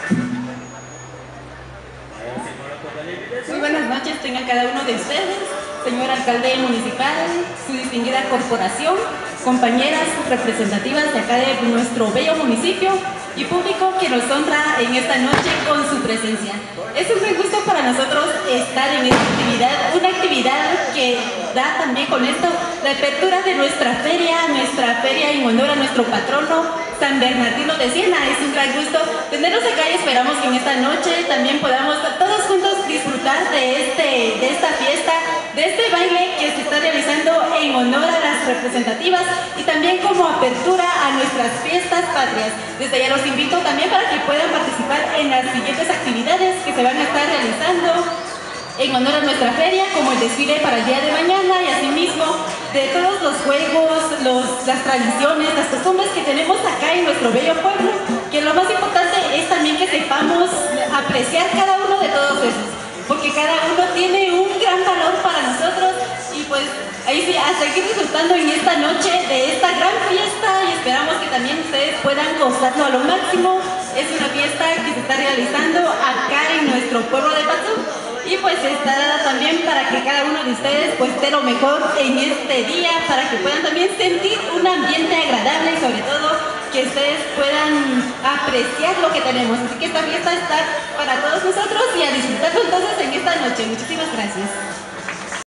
Muy buenas noches tengan cada uno de ustedes, señor alcalde municipal, su distinguida corporación, compañeras representativas de acá de nuestro bello municipio y público que nos honra en esta noche con su presencia. Es un gran gusto para nosotros estar en esta actividad, una actividad que da también con esto la apertura de nuestra feria en honor a nuestro patrono San Bernardino de Siena. Es un gran gusto tenerlos acá y esperamos que en esta noche también podamos todos juntos disfrutar de esta fiesta, de este baile que se está realizando en honor a las representativas y también como apertura a nuestras fiestas patrias. Desde ya los invito también para que puedan participar en las siguientes actividades que se van a estar realizando en honor a nuestra feria, como el desfile para el día de mañana y asimismo de todos los juegos, las tradiciones, las costumbres que tenemos acá en nuestro bello pueblo, que lo más importante es también que sepamos apreciar cada uno de todos esos, porque cada uno tiene un gran valor para nosotros y pues ahí sí, a seguir disfrutando en esta noche de esta gran fiesta y esperamos que también ustedes puedan gozarlo a lo máximo. Es una fiesta que se está realizando acá en nuestro pueblo de Patzú. Y pues está dada también para que cada uno de ustedes pues esté lo mejor en este día, para que puedan también sentir un ambiente agradable y sobre todo que ustedes puedan apreciar lo que tenemos. Así que esta fiesta está para todos nosotros y a disfrutarlo entonces en esta noche. Muchísimas gracias.